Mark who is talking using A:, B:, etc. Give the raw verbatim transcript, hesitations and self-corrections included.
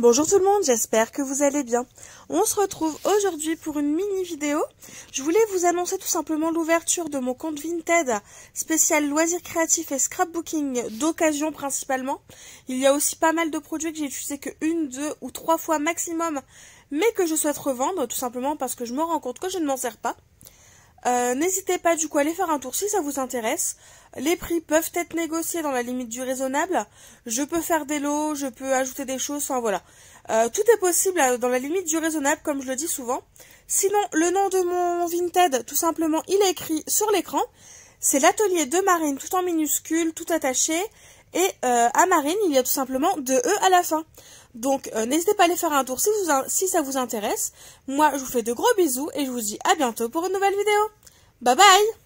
A: Bonjour tout le monde, j'espère que vous allez bien. On se retrouve aujourd'hui pour une mini vidéo. Je voulais vous annoncer tout simplement l'ouverture de mon compte Vinted spécial loisirs créatifs et scrapbooking d'occasion principalement. Il y a aussi pas mal de produits que j'ai utilisés que une, deux ou trois fois maximum, mais que je souhaite revendre tout simplement parce que je me rends compte que je ne m'en sers pas. Euh, N'hésitez pas du coup à aller faire un tour si ça vous intéresse. Les prix peuvent être négociés dans la limite du raisonnable. Je peux faire des lots, je peux ajouter des choses, enfin voilà. Euh, tout est possible dans la limite du raisonnable, comme je le dis souvent. Sinon, le nom de mon Vinted, tout simplement, il est écrit sur l'écran. C'est l'atelier de Marine, tout en minuscule, tout attaché. Et euh, à Marine, il y a tout simplement deux E à la fin. Donc, euh, n'hésitez pas à aller faire un tour si, vous, si ça vous intéresse. Moi, je vous fais de gros bisous et je vous dis à bientôt pour une nouvelle vidéo. Bye bye!